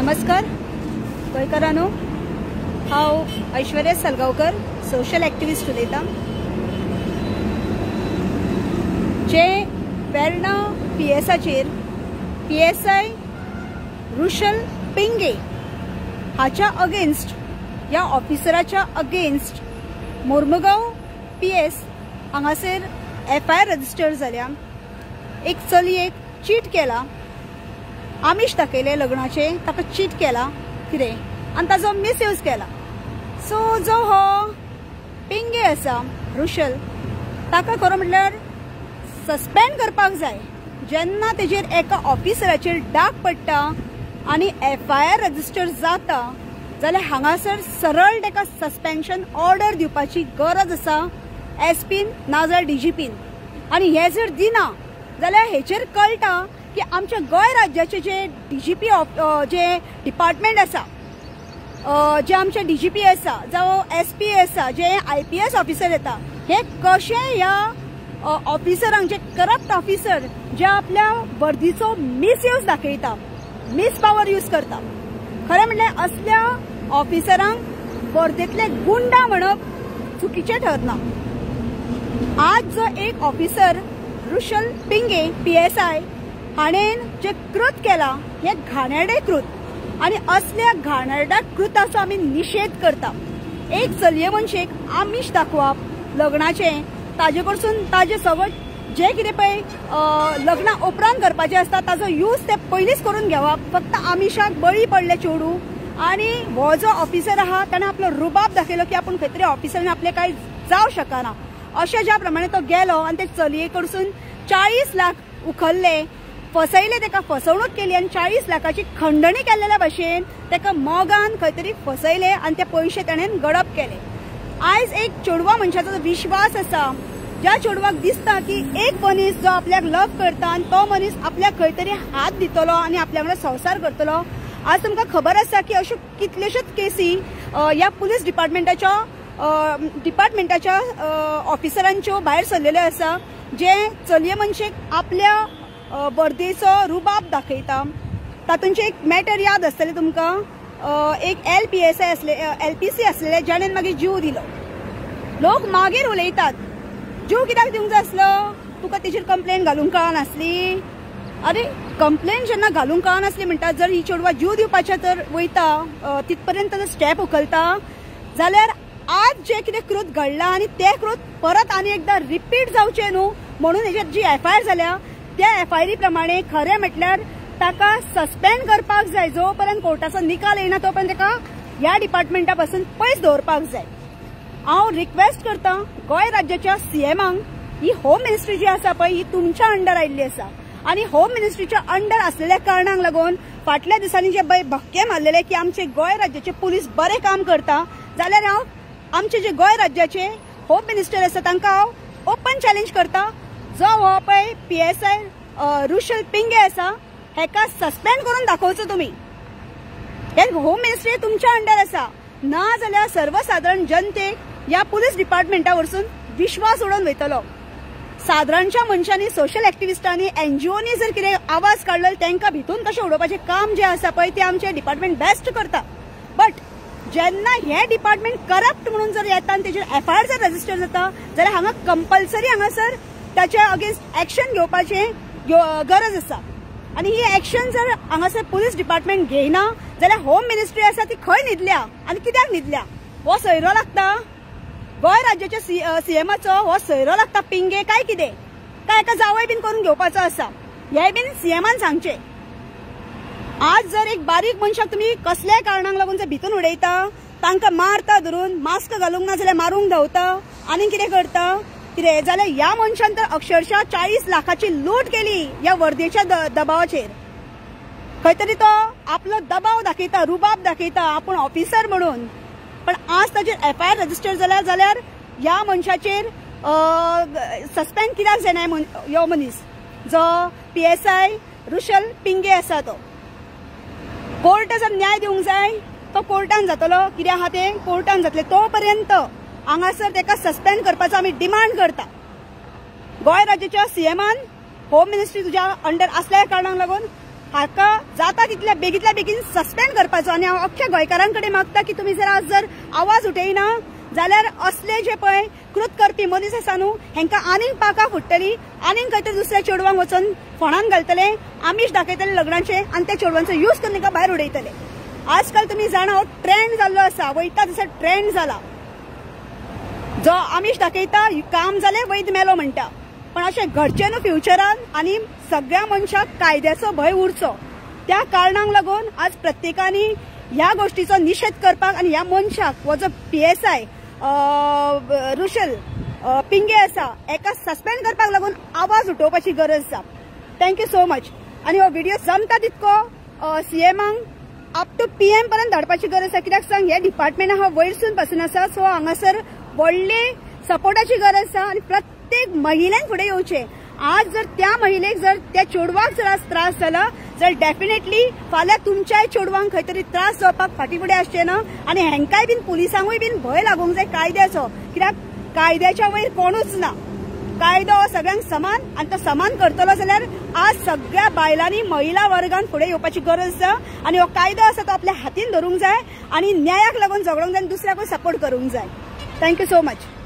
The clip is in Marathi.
नमस्कार गोंयकारांनो, हांव ऐश्वर्या सलगांवकर सोशल एक्टिविस्ट उलयतां। जे वेर्णा PSचेर PSI रुशल पिंगे हाच्या अगेन्स्ट, या ऑफिसराच्या अगेन्स्ट मोर्मुगांव PS हांगासर FIR रजिस्टर जाल्या। एक चलयेक चीट केला, आमिष दाखयले लग्नाचे, ताका चीट केला कितें आनी ताजो मिसयूज केला। सो जो हो पिंगे आसा रुशल, ताका खरो म्हटल्यार सस्पेंड करपाक जाय। जेन्ना तेजेर एका ऑफिसराचेर डाग पडटा आनी FIR रजिस्टर जाता जाल्यार हांगासर सरळ ताका सस्पेन्शन ऑर्डर दिवपाची गरज आसा SPन ना जाल्यार DGPन। आनी हे जर दिना जाल्यार हेचेर कळटा की आमच्या गोंय राज्याचे जे DGP जे डिपार्टमेंट आसा, जे आमचे DGP आसा जावं SP आसा, जे IPS ऑफिसर येता, हे कशे ह्या ऑफिसरांक, जे करप्ट ऑफिसर जे आपल्या वर्दीचो मिसयूज दाखयता, मिस पावर यूज करता, खरें म्हणल्यार असल्या ऑफिसरांक वर्देतले गुंडा म्हणप चुकीचें ठरना। आज जो एक ऑफिसर रुशल पिंगे PSI हाणेन जे कृत केला हे घाणेरडे कृत, आणि असल्या घाणेरड्या कृताचो आमी निषेध करता। एक चलये मनशेक आमिष दाखोवप लग्नाचे, ताजे कडसून ताजे सगळं जे कितें पळय लग्ना उपरांत करपाचें आसता ताजो यूज ते पयलींच करून घेवप, फक्त आमिषाक बळी पडले चेडू। आनी हो जो ऑफिसर आहा ताणें आपलो रुबाब दाखयलो की आपूण खंय तरी ऑफिसरान आपले कांय जावं शकना, अशें ज्या प्रमाणे तो गेलो आनी ते चलये कडसून 40 लाख उखल्ले, फसयले, ताका फसवणूक केली आनी 40 लाखाची खंडणी केल्ल्या भशेन ताका मोगान खंय तरी फसयले आनी ते पयशे ताणें गडप केले। आयज एक चेडवा मनशाचो जो विश्वास आसा, ज्या चेडवाक दिसता की एक मनीस जो आपल्याक लव करता आनी तो मनीस आपल्याक खंय तरी हात दितलो आनी आपल्या वांगडा संसार करतलो, आज तुमकां खबर आसा की अश्यो कितल्योश्योच केसी ह्या पुलीस डिपार्टमेंटाच्या ऑफिसरांच्यो भायर सरलेल्यो आसा, जे चलये मनशेक आपल्या वर्देचो रुबाब दाखयता। तातूंचे एक मॅटर याद आसतले तुमकां, एक LPC आसलेले जाणेन मागीर जीव दिलो। लोक मागीर उलयतात जीव कित्याक दिवंक जाय आसलो, तुका तेजेर कंप्लेन घालूंक कळनासली। अरे कंप्लेन जेन्ना घालूंक कळनासली म्हणटात, जर ही चेडवा जीव दिवपाच्या तर वयता तितपर्यंत स्टेप उखलता जाल्यार आज जे कितें कृत घडला आनी ते कृत परत आनी एकदा रिपीट जावचे न्हू म्हणून हेजेर जी FIR जाल्या त्या FIR प्रमाणे खरें म्हटल्यार ताका सस्पेंड करपाक जाय। जो पर्यंत कोर्टाचो निकाल येना तो पर्यंत ताका ह्या डिपार्टमेंटा पासून पयस दवरपाक जाय। हांव रिक्वेस्ट करता गोंय राज्याच्या CMांक, ही होम मिनिस्ट्री जी आसा पळय ही तुमच्या अंडर आयिल्ली आसा, आनी होम मिनिस्ट्रीच्या अंडर आसलेल्या कारणाक लागून फाटल्या दिसांनी जे भक्के मारलेले की आमचे गोंय राज्याचे पुलीस बरें काम करता, जाल्यार हांव आमचे जे गोंय राज्याचे होम मिनिस्टर आसा तांकां हांव ओपन चॅलेंज करता, जो हो पळय PSI रुशल पिंगे आसा हेका सस्पेंड करून दाखोवचो तुम्ही। हे होम मिनिस्ट्री तुमच्या अंडर आसा, ना जाल्यार सर्वसाधारण जनतेक ह्या पुलीस डिपार्टमेंटा वरसून विश्वास उडोवन वयतलो। साधारणच्या मनशांनी, सोशल एक्टिविस्टांनी, NGOनी जर कितें आवाज काडलो तांकां भितून कशें उडोवपाचें काम जे आसा पळय ते आमचे डिपार्टमेंट बेस्ट करता। बट जेन्ना हे डिपार्टमेंट करप्ट म्हणून जर येता आनी तेजेर FIR जर रजिस्टर जाता जाल्यार हांगा कंपल्सरी हांगासर त्याच्या अगेन्स्ट एक्शन घेवपाची गरज आसा। आनी ही एक्शन जर हांगासर पुलीस डिपार्टमेंट घेयना जाल्यार होम मिनिस्ट्री आसा ती खंय न्हिदल्या आनी कित्याक न्हिदल्या, हो सयरो लागता गोंय राज्याच्या CMचो, हो सयरो लागता पिंगे काय कितें, काय एका जावय बीन करून घेवपाचो आसा, हे बीन CMान सांगचे। आज जर एक बारीक मनशाक तुम्ही कसल्याय कारणाक लागून जर भितून उडयता, तांकां मारता धरून, मास्क घालूंक ना जाल्यार मारूंक धांवता आनी कितें करता कितें जाल्यार ह्या मनशान तर अक्षरशः 40 लाखाची लूट केली ह्या वर्देच्या दबावाचेर। खंय तरी तो आपलो दबाव दाखयता, रुबाब दाखयता आपूण ऑफिसर म्हणून, पण आज ताचेर FIR रजिस्टर जाल्यार ह्या मनशाचेर सस्पेंड कित्याक जायना ह्यो मनीस जो PSI रुशल पिंगे आसा तो। कोर्ट जर न्याय दिवंक जाय तो कोर्टान जातलो, कितें आहा तें कोर्टान जातले, तो पर्यंत हांगासर ताका सस्पेंड करपाचो आमी डिमांड करता। गोंय राज्याच्या CMान होम मिनिस्ट्री तुज्या अंडर असल्या कारणाक लागून हाका जाता तितल्या बेगींतल्या बेगीन सस्पेंड करपाचो आणि हांव अख्ख्या गोंयकारांकडे मागता की तुमी जर आज जर आवाज उठयना जाल्यार असले जे पळय कृत करपी मनीस आसा न्हू हेंकां आनीक पाकां फुटतली, आनीक खंय तरी दुसऱ्या चेडवांक वचून फोंडान घालतले, आमीश दाखयतले लग्नाचे आणि त्या चेडवांचो यूज करून तांकां भायर उडयतले. आजकाल तुमी जाणा हो ट्रेंड जाल्लो आसा, वयता तसो ट्रेंड जाला. जो आमीश दाखयता काम जालें वैद मेलो म्हणटा, पण अशें घडचें न्हू फ्युचरान आणि सगळ्या मनशाक कायद्याचो भंय उरचो. त्या कारणाक लागून आज प्रत्येकानी ह्या गोष्टीचो निषेध करपाक आणि ह्या मनशाक हो जो PSI रुशल पिंगे आसा एका सस्पेंड करपाक लागून आवाज उठोवपाची गरज आसा. Thank you so much. आणि हो व्हिडिओ जमता तितको CMांक अप टू PM पर्यंत धाडपाची गरज आसा, कित्याक सांग हे डिपार्टमेंट हा वयरसून पासून आसा. सो हांगासर व्हडले सपोर्टाची गरज आसा आणि प्रत्येक महिलेन फुडें येवचें. आज जर त्या महिलेक जर त्या चेडवाक जर आज त्रास जाला जाल्यार डेफिनेटली फाल्यां तुमच्याय चेडवांक खंय तरी त्रास जावपाक फाटी फुडें आसचें ना आणि हेंकाय बीन पुलिसांकूय बीन भंय लागूंक जाय कायद्याचो, कित्याक कायद्याच्या वयर कोणूच ना. कायदो हो सगळ्यांक समान आणि तो समान करतलो जाल्यार आज सगळ्या बायलांनी महिला वर्गान फुडें येवपाची गरज आसा आणि हो कायदो आसा तो आपल्या हातीन धरूंक जाय आणि न्यायाक लागून झगडूंक जाय आणि दुसऱ्याकूय सपोर्ट करूंक जाय. Thank you so much.